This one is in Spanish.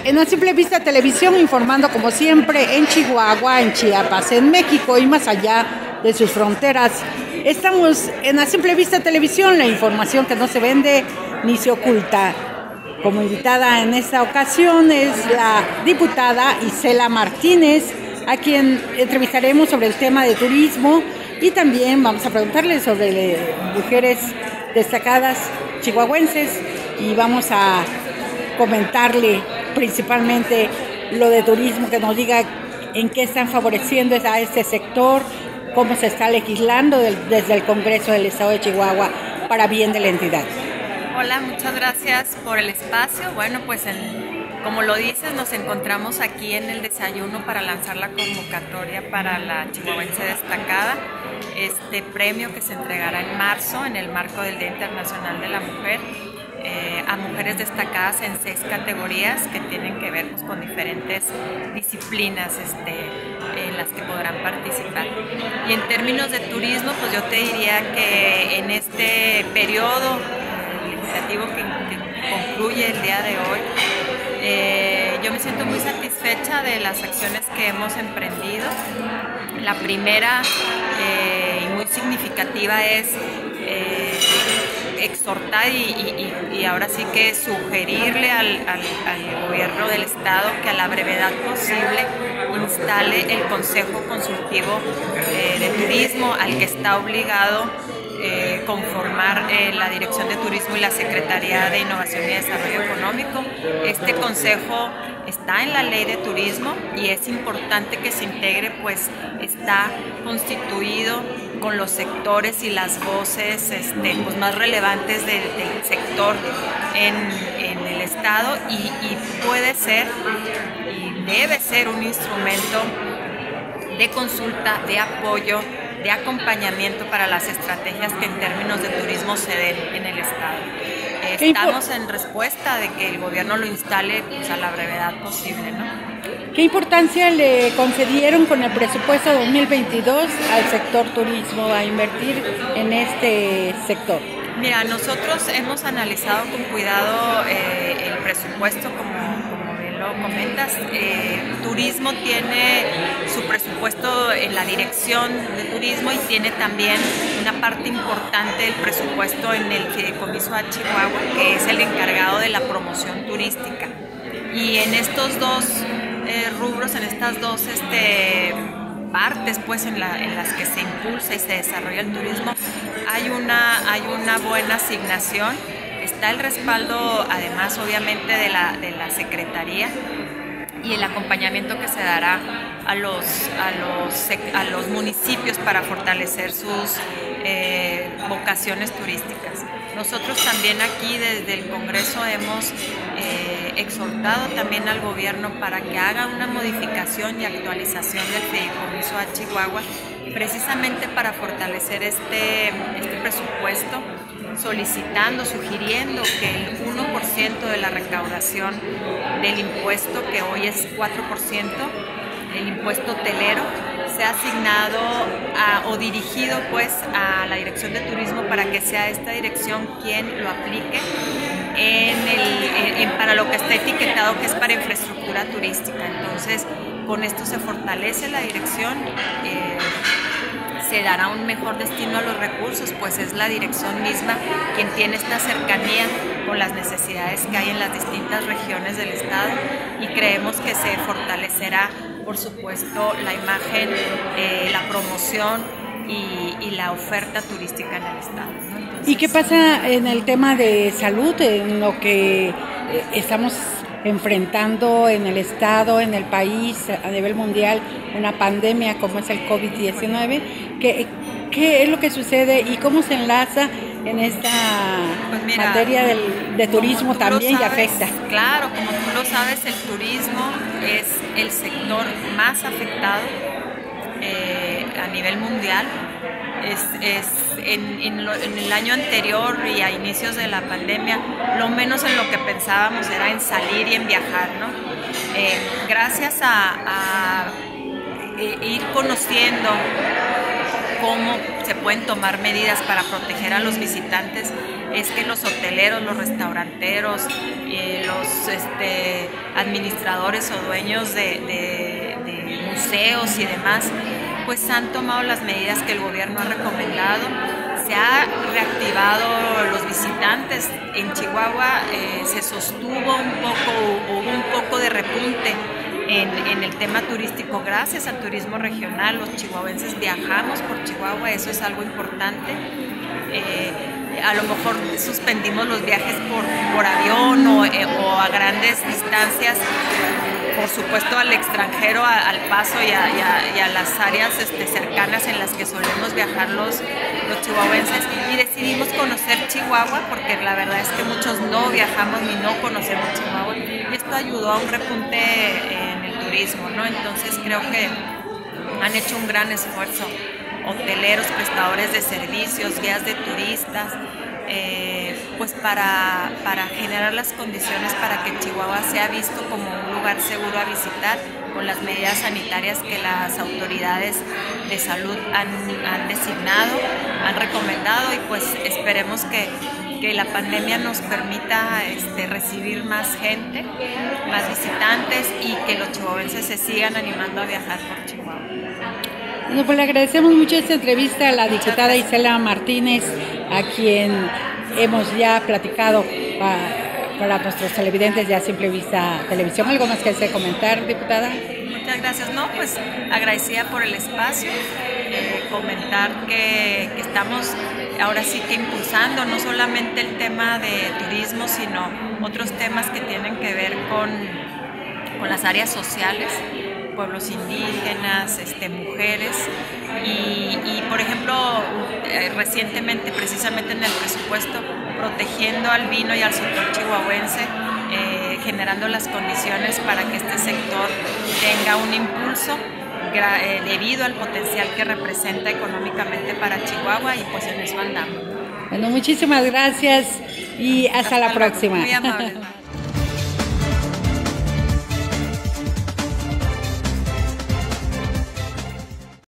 en A Simple Vista Televisión, informando como siempre en Chihuahua, en Chiapas, en México y más allá de sus fronteras. Estamos en A Simple Vista Televisión, la información que no se vende ni se oculta. Como invitada en esta ocasión es la diputada Isela Martínez, a quien entrevistaremos sobre el tema de turismo y también vamos a preguntarle sobre mujeres destacadas chihuahuenses y vamos a comentarle principalmente lo de turismo, que nos diga en qué están favoreciendo a este sector, cómo se está legislando desde el Congreso del Estado de Chihuahua para bien de la entidad. Hola, muchas gracias por el espacio. Bueno, pues como lo dices, nos encontramos aquí en el desayuno para lanzar la convocatoria para la chihuahuense destacada, este premio que se entregará en marzo en el marco del Día Internacional de la Mujer, a mujeres destacadas en 6 categorías que tienen que ver pues, con diferentes disciplinas en las que podrán participar. Y en términos de turismo, pues yo te diría que en este periodo legislativo que concluye el día de hoy, yo me siento muy satisfecha de las acciones que hemos emprendido. La primera y muy significativa es exhortar y ahora sí que sugerirle al gobierno del estado que a la brevedad posible instale el Consejo Consultivo de Turismo, al que está obligado conformar la Dirección de Turismo y la Secretaría de Innovación y Desarrollo Económico. Este consejo está en la Ley de Turismo y es importante que se integre, pues está constituido con los sectores y las voces pues, más relevantes del sector en el estado y puede ser y debe ser un instrumento de consulta, de apoyo, de acompañamiento para las estrategias que en términos de turismo se den en el estado. Estamos en respuesta de que el gobierno lo instale pues, a la brevedad posible, ¿no? ¿Qué importancia le concedieron con el presupuesto 2022 al sector turismo a invertir en este sector? Mira, nosotros hemos analizado con cuidado el presupuesto, como bien lo comentas. Turismo tiene su presupuesto en la Dirección de Turismo y tiene también una parte importante del presupuesto en el Fideicomiso a Chihuahua, que es el encargado de la promoción turística. Y en estos dos rubros, en estas dos partes pues, en las que se impulsa y se desarrolla el turismo, hay una buena asignación. Está el respaldo, además, obviamente, de la Secretaría y el acompañamiento que se dará a los municipios para fortalecer sus vocaciones turísticas. Nosotros también aquí desde el Congreso hemos exhortado también al gobierno para que haga una modificación y actualización del Fideicomiso a Chihuahua, precisamente para fortalecer este presupuesto, solicitando, sugiriendo que el 1% de la recaudación del impuesto, que hoy es 4%, el impuesto hotelero, sea asignado o dirigido pues a la Dirección de Turismo para que sea esta dirección quien lo aplique para lo que está etiquetado, que es para infraestructura turística. Entonces, con esto se fortalece la dirección, se dará un mejor destino a los recursos, pues es la dirección misma quien tiene esta cercanía con las necesidades que hay en las distintas regiones del estado y creemos que se fortalecerá, por supuesto, la imagen, la promoción y la oferta turística en el estado, ¿no? Entonces, ¿y qué pasa en el tema de salud, en lo que estamos enfrentando en el estado, en el país, a nivel mundial, una pandemia como es el COVID-19? ¿Qué es lo que sucede y cómo se enlaza en esta materia de turismo también y afecta? Claro, como tú lo sabes, el turismo es el sector más afectado a nivel mundial. En el año anterior y a inicios de la pandemia, lo menos en lo que pensábamos era en salir y en viajar, ¿no? Gracias a ir conociendo cómo se pueden tomar medidas para proteger a los visitantes es que los hoteleros, los restauranteros, los administradores o dueños de museos y demás, pues han tomado las medidas que el gobierno ha recomendado. Se ha reactivado los visitantes. En Chihuahua se sostuvo hubo un poco de repunte en el tema turístico gracias al turismo regional. Los chihuahuenses viajamos por Chihuahua, eso es algo importante. A lo mejor suspendimos los viajes por avión o a grandes distancias, por supuesto al extranjero, al Paso y a las áreas cercanas en las que solemos viajar los chihuahuenses, y decidimos conocer Chihuahua porque la verdad es que muchos no viajamos ni no conocemos Chihuahua, y esto ayudó a un repunte en el turismo, ¿no? Entonces creo que han hecho un gran esfuerzo hoteleros, prestadores de servicios, guías de turistas, pues para generar las condiciones para que Chihuahua sea visto como un lugar seguro a visitar, con las medidas sanitarias que las autoridades de salud han designado, han recomendado, y pues esperemos que la pandemia nos permita recibir más gente, más visitantes, y que los chihuahuenses se sigan animando a viajar por Chihuahua. Bueno, pues le agradecemos mucho esta entrevista a la diputada Isela Martínez, a quien hemos ya platicado para nuestros televidentes de A Simple Vista Televisión. ¿Algo más que desee comentar, diputada? Muchas gracias. No, pues agradecida por el espacio, comentar que estamos ahora sí que impulsando no solamente el tema de turismo, sino otros temas que tienen que ver con las áreas sociales, pueblos indígenas, mujeres, y por ejemplo recientemente, precisamente en el presupuesto, protegiendo al vino y al sector chihuahuense, generando las condiciones para que este sector tenga un impulso debido al potencial que representa económicamente para Chihuahua, y pues en eso andamos. Bueno, muchísimas gracias y hasta la próxima. Muy amable.